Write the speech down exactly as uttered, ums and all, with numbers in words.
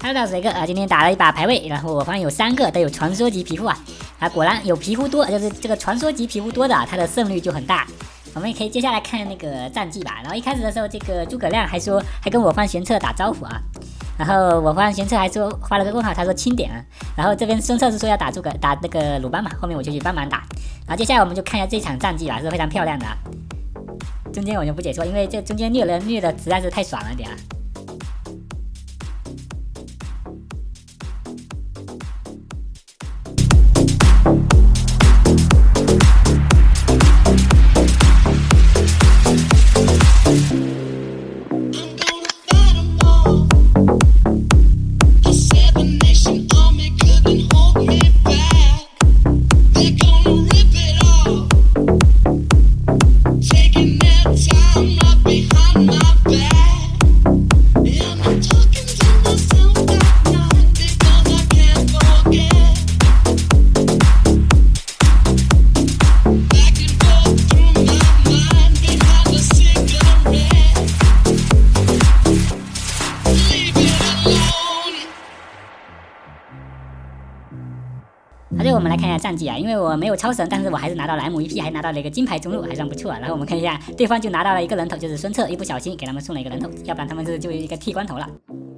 哈喽，大水哥啊，今天打了一把排位，然后我发现有三个都有传说级皮肤啊，啊，果然有皮肤多，就是这个传说级皮肤多的，它的胜率就很大。我们也可以接下来看那个战绩吧。然后一开始的时候，这个诸葛亮还说还跟我方玄策打招呼啊，然后我方玄策还说发了个问号，他说钦点啊。然后这边孙策是说要打诸葛打那个鲁班嘛，后面我就去帮忙打。然后接下来我们就看一下这场战绩吧，是非常漂亮的啊。中间我就不解说，因为这中间虐人虐的实在是太爽了点啊。好，这个我们来看一下战绩啊，因为我没有超神，但是我还是拿到了 M V P， 还拿到了一个金牌中路，还算不错。然后我们看一下，对方就拿到了一个人头，就是孙策，一不小心给他们送了一个人头，要不然他们是就一个剃光头了。